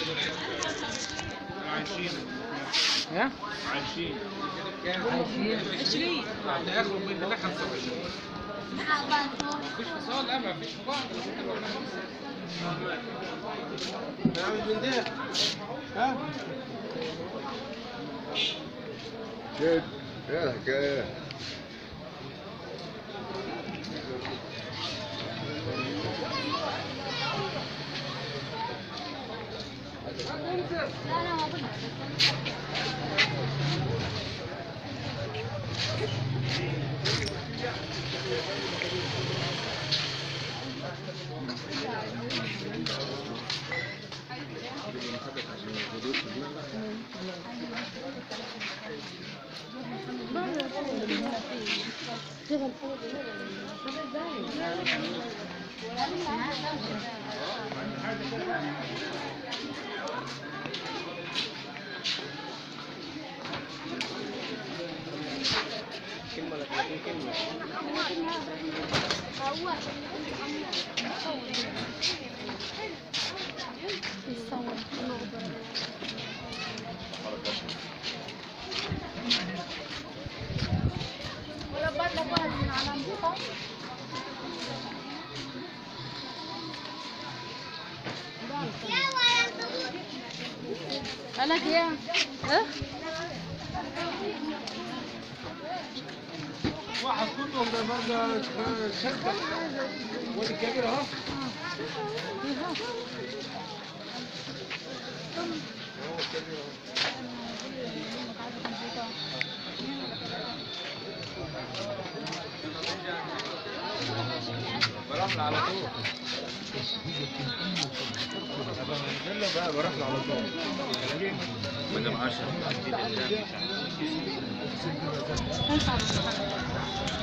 عايشين. ها؟ عايشين. عايشين 20 اللي ياخد مننا 25. مفيش فصال، لا مفيش فصال. نعمل من ده. ها؟ كيف؟ ايه الحكاية؟ كلمة ولا 30 كلمة. قالك ايه؟ ها؟ واحد كلهم ده برضه شدة. وادي الكبير اهو. بروح له على طول. بقى بروح له على طول. مدام 10.